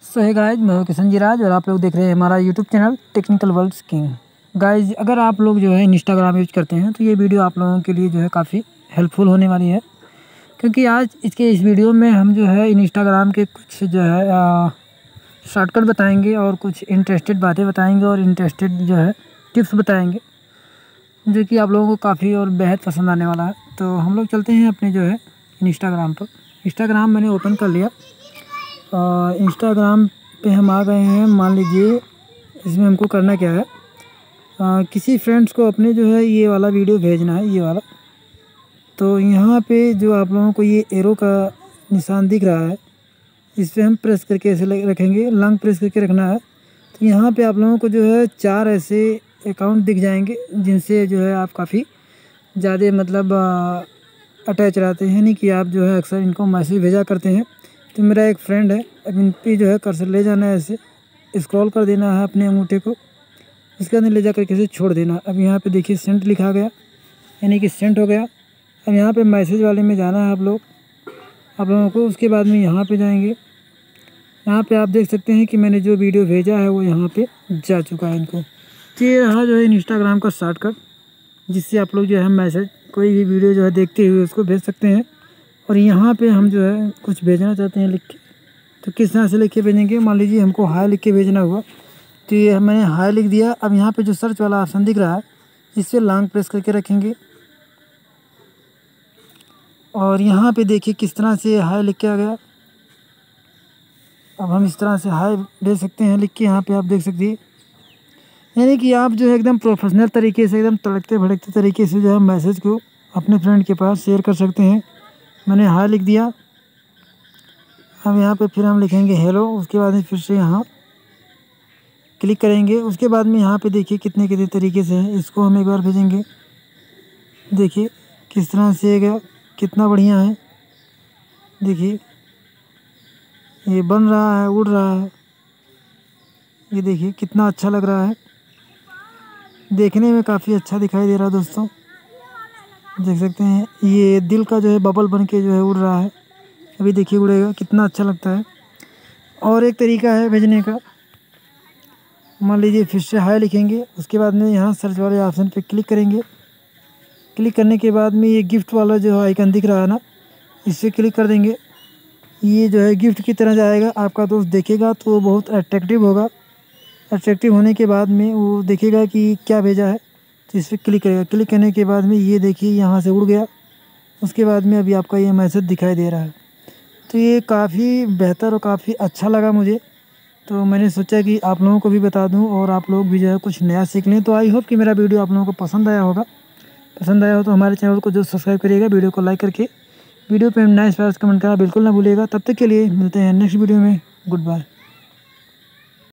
सो है गाइज, मैं हूं किशन जी राज और आप लोग देख रहे हैं हमारा YouTube channel Technical Worlds King. Guys, अगर आप लोग जो है इंस्टाग्राम यूज करते हैं तो ये वीडियो आप लोगों के लिए जो है काफ़ी हेल्पफुल होने वाली है, क्योंकि आज इस वीडियो में हम जो है इंस्टाग्राम के कुछ जो है शॉर्टकट बताएंगे और कुछ इंटरेस्टेड बातें बताएंगे और इंटरेस्टेड जो है टिप्स बताएंगे, जो कि आप लोगों को काफ़ी और बेहद पसंद आने वाला है। तो हम लोग चलते हैं अपने जो है इंस्टाग्राम पर। इंस्टाग्राम मैंने ओपन कर लिया और इंस्टाग्राम पे हम आ गए हैं। मान लीजिए इसमें हमको करना क्या है, किसी फ्रेंड्स को अपने जो है ये वाला वीडियो भेजना है, ये वाला। तो यहाँ पे जो आप लोगों को ये एरो का निशान दिख रहा है, इस पर हम प्रेस करके ऐसे रखेंगे, लॉन्ग प्रेस करके रखना है। तो यहाँ पे आप लोगों को जो है 4 ऐसे अकाउंट दिख जाएंगे जिनसे जो है आप काफ़ी ज़्यादा मतलब अटैच रहते हैं, नहीं कि आप जो है अक्सर इनको मैसेज भेजा करते हैं। तो मेरा एक फ्रेंड है, अब इन पे जो है कर्सर ले जाना है, ऐसे स्क्रॉल कर देना है अपने अंगूठे को, उसके अंदर ले जाकर कैसे छोड़ देना। अब यहाँ पे देखिए सेंट लिखा गया, यानी कि सेंट हो गया। अब यहाँ पे मैसेज वाले में जाना है आप लोगों को। उसके बाद में यहाँ पे जाएंगे, यहाँ पे आप देख सकते हैं कि मैंने जो वीडियो भेजा है वो यहाँ पे जा चुका है इनको। तो ये रहा जो है इंस्टाग्राम का शॉर्टकट, जिससे आप लोग जो है मैसेज कोई भी वीडियो जो है देखते हुए उसको भेज सकते हैं। और यहाँ पे हम जो है कुछ भेजना चाहते हैं लिख के, तो किस तरह से लिख के भेजेंगे। मान लीजिए हमको हाय लिख के भेजना हुआ, तो ये मैंने हाय लिख दिया। अब यहाँ पे जो सर्च वाला ऑप्शन दिख रहा है, इस पर लॉन्ग प्रेस करके रखेंगे और यहाँ पे देखिए किस तरह से हाय लिख के आ गया। अब हम इस तरह से हाय दे सकते हैं लिख के, यहाँ पे आप देख सकते हैं। यानी कि आप जो है एकदम प्रोफेशनल तरीके से, एकदम तड़कते भड़कते तरीके से जो है मैसेज को अपने फ्रेंड के पास शेयर कर सकते हैं। मैंने हाय लिख दिया। अब यहाँ पे फिर हम लिखेंगे हेलो, उसके बाद में फिर से यहाँ क्लिक करेंगे। उसके बाद में यहाँ पे देखिए कितने तरीके से है, इसको हम एक बार भेजेंगे। देखिए किस तरह से गया, कितना बढ़िया है। देखिए ये बन रहा है, उड़ रहा है, ये देखिए कितना अच्छा लग रहा है, देखने में काफ़ी अच्छा दिखाई दे रहा है दोस्तों। देख सकते हैं ये दिल का जो है बबल बन के जो है उड़ रहा है। अभी देखिए उड़ेगा, कितना अच्छा लगता है। और एक तरीका है भेजने का, मान लीजिए फिर से हाय लिखेंगे, उसके बाद में यहाँ सर्च वाले ऑप्शन पे क्लिक करेंगे। क्लिक करने के बाद में ये गिफ्ट वाला जो आइकन दिख रहा है ना, इस पर क्लिक कर देंगे। ये जो है गिफ्ट की तरह जाएगा, आपका दोस्त देखेगा तो बहुत अट्रैक्टिव होगा। अट्रैक्टिव होने के बाद में वो देखेगा कि क्या भेजा है, तो इस पर क्लिक करेगा। क्लिक करने के बाद में ये देखिए यहाँ से उड़ गया। उसके बाद में अभी आपका ये मैसेज दिखाई दे रहा है। तो ये काफ़ी बेहतर और काफ़ी अच्छा लगा मुझे, तो मैंने सोचा कि आप लोगों को भी बता दूं और आप लोग भी जो है कुछ नया सीख लें। तो आई होप कि मेरा वीडियो आप लोगों को पसंद आया होगा। पसंद आया हो तो हमारे चैनल को जो सब्सक्राइब करिएगा, वीडियो को लाइक करके वीडियो पे नाइस प्यार कमेंट करना बिल्कुल ना भूलिएगा। तब तक के लिए मिलते हैं नेक्स्ट वीडियो में। Good bye.